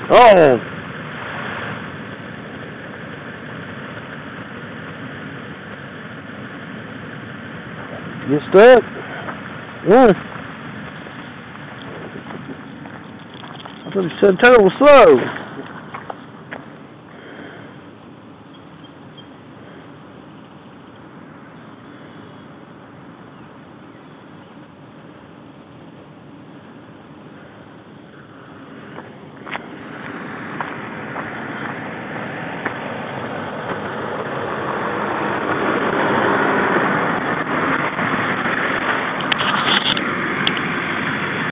Oh! You stuck? Yeah. I thought you said turn was slow.